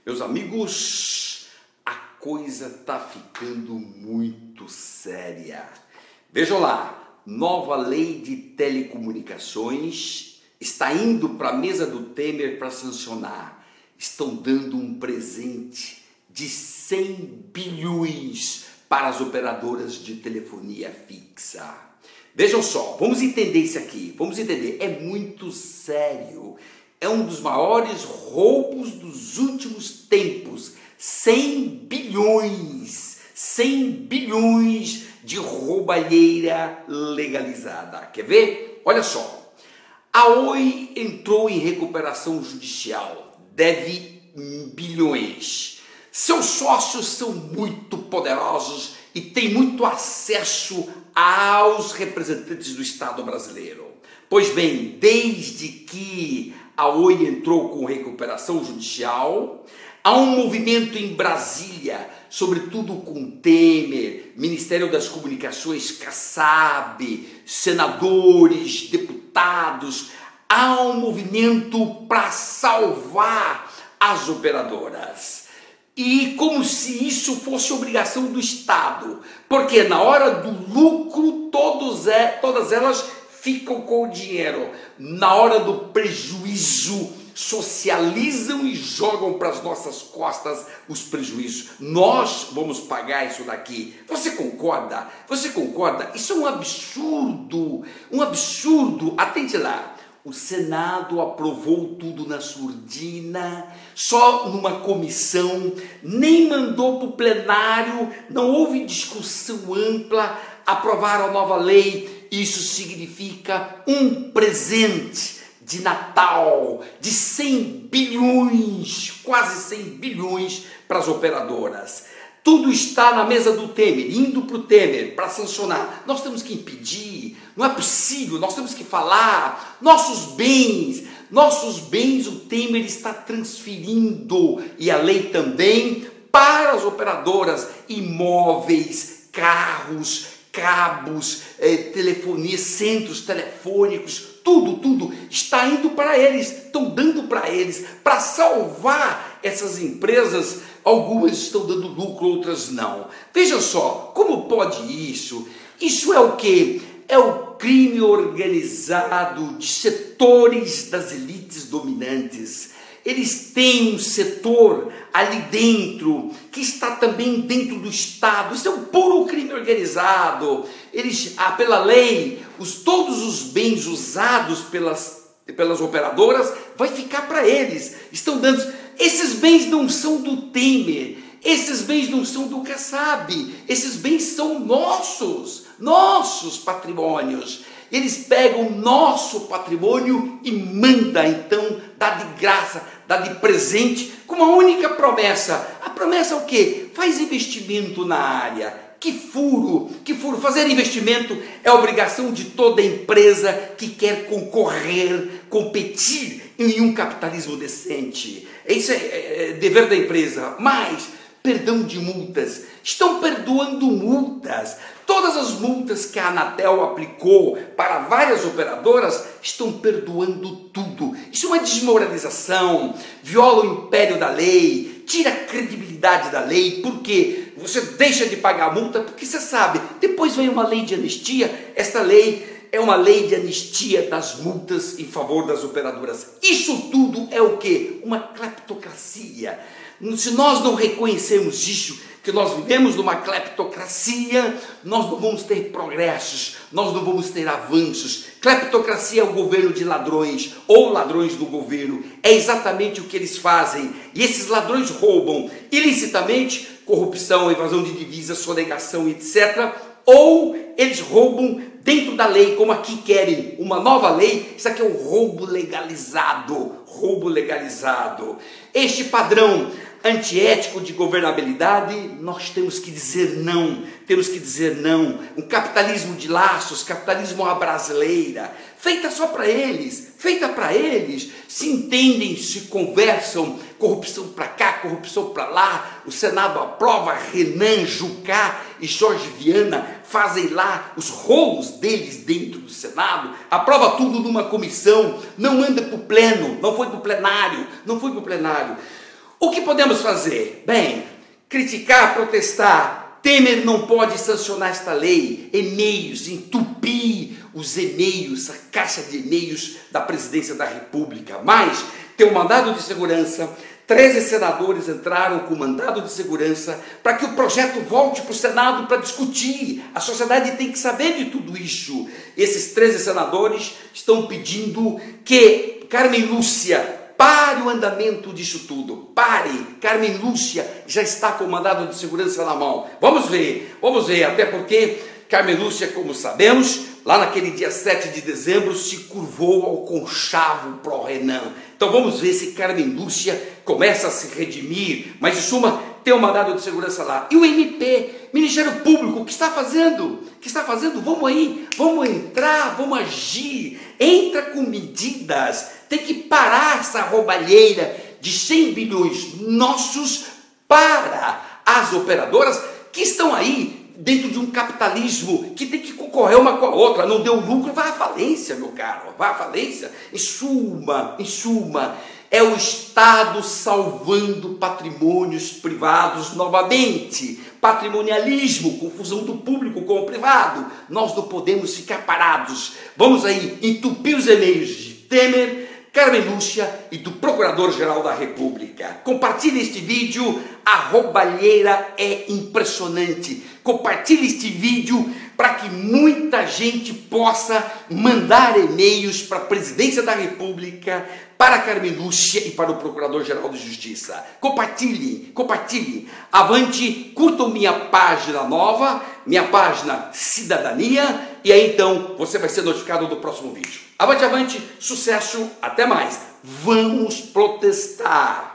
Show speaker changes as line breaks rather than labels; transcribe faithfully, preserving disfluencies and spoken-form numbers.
Meus amigos, a coisa tá ficando muito séria. Vejam lá, nova lei de telecomunicações está indo para a mesa do Temer para sancionar. Estão dando um presente de cem bilhões para as operadoras de telefonia fixa. Vejam só, vamos entender isso aqui, vamos entender, é muito sério. É um dos maiores roubos dos últimos tempos. cem bilhões, cem bilhões de roubalheira legalizada. Quer ver? Olha só, a Oi entrou em recuperação judicial, deve bilhões. Seus sócios são muito poderosos e têm muito acesso aos representantes do Estado brasileiro. Pois bem, desde que a Oi entrou com recuperação judicial, há um movimento em Brasília, sobretudo com Temer, Ministério das Comunicações, Kassab, senadores, deputados, há um movimento para salvar as operadoras. E como se isso fosse obrigação do Estado, porque na hora do lucro todos é, todas elas ficam com o dinheiro, na hora do prejuízo socializam e jogam para as nossas costas os prejuízos. Nós vamos pagar isso daqui. Você concorda? Você concorda? Isso é um absurdo, um absurdo. Atente lá. O Senado aprovou tudo na surdina, só numa comissão, nem mandou para o plenário, não houve discussão ampla, aprovaram a nova lei. Isso significa um presente de Natal de cem bilhões, quase cem bilhões para as operadoras. Tudo está na mesa do Temer, indo para o Temer para sancionar. Nós temos que impedir, não é possível, nós temos que falar. Nossos bens, nossos bens o Temer está transferindo, e a lei também, para as operadoras, imóveis, carros, cabos, eh, telefonia, centros telefônicos, tudo, tudo está indo para eles, estão dando para eles, para salvar essas empresas. Algumas estão dando lucro, outras não. Veja só, como pode isso? Isso é o quê? É o crime organizado de setores das elites dominantes. Eles têm um setor ali dentro, que está também dentro do Estado. Isso é um puro crime organizado. Eles, ah, pela lei, os, todos os bens usados pelas, pelas operadoras vai ficar para eles. Estão dando... Esses bens não são do Temer, esses bens não são do Kassab, esses bens são nossos, nossos patrimônios. Eles pegam nosso patrimônio e mandam, então, dar de graça, dar de presente, com uma única promessa. A promessa é o quê? Faz investimento na área. Que furo, que furo. Fazer investimento é obrigação de toda empresa que quer concorrer, competir em um capitalismo decente. Isso é, é dever da empresa. Mas, perdão de multas. Estão perdoando multas. Todas as multas que a Anatel aplicou para várias operadoras estão perdoando tudo. Isso é uma desmoralização, viola o império da lei, tira a credibilidade da lei. Por quê? Você deixa de pagar a multa porque você sabe, depois vem uma lei de anistia. Esta lei é uma lei de anistia das multas em favor das operadoras. Isso tudo é o quê? Uma cleptocracia. Se nós não reconhecermos isso, que nós vivemos numa cleptocracia, nós não vamos ter progressos, nós não vamos ter avanços. Cleptocracia é o governo de ladrões, ou ladrões do governo. É exatamente o que eles fazem. E esses ladrões roubam ilicitamente, corrupção, evasão de divisas, sonegação, etcétera. Ou eles roubam dentro da lei, como aqui querem uma nova lei. Isso aqui é um roubo legalizado, roubo legalizado. Este padrão antiético de governabilidade, nós temos que dizer não, temos que dizer não. Um capitalismo de laços, capitalismo à brasileira, feita só para eles, feita para eles, se entendem, se conversam, corrupção para cá, corrupção para lá, o Senado aprova, Renan, Jucá e Jorge Viana fazem lá os rolos deles dentro do Senado, aprova tudo numa comissão, não anda para o pleno, não foi para o plenário, não foi para o plenário. O que podemos fazer? Bem, criticar, protestar. Temer não pode sancionar esta lei. E-mails, entupir os e-mails, a caixa de e-mails da presidência da República. Mas tem um mandado de segurança. treze senadores entraram com mandado de segurança para que o projeto volte para o Senado para discutir. A sociedade tem que saber de tudo isso. Esses treze senadores estão pedindo que Carmen Lúcia pare o andamento disso tudo. Pare. Carmen Lúcia já está com o mandado de segurança na mão. Vamos ver, vamos ver, até porque Carmen Lúcia, como sabemos, lá naquele dia sete de dezembro, se curvou ao conchavo pró-Renan. Então vamos ver se Carmen Lúcia começa a se redimir. Mas, em suma, tem um mandado de segurança lá. E o M P, Ministério Público, o que está fazendo? O que está fazendo? Vamos aí, vamos entrar, vamos agir. Entra com medidas. Tem que parar essa roubalheira de cem bilhões nossos para as operadoras que estão aí dentro de um capitalismo que tem que concorrer uma com a outra. Não deu lucro, vai à falência, meu caro, vai à falência. Em suma, em suma, é o Estado salvando patrimônios privados novamente. Patrimonialismo, confusão do público com o privado. Nós não podemos ficar parados. Vamos aí entupir os e-mails de Temer, Carmen Lúcia e do Procurador-Geral da República. Compartilhe este vídeo, a roubalheira é impressionante. Compartilhe este vídeo para que muita gente possa mandar e-mails para a Presidência da República, para a Carmen Lúcia e para o Procurador-Geral de Justiça. Compartilhe, compartilhe. Avante, curtam minha página nova, minha página Cidadania, e aí então você vai ser notificado do próximo vídeo. Avante, avante, sucesso, até mais. Vamos protestar.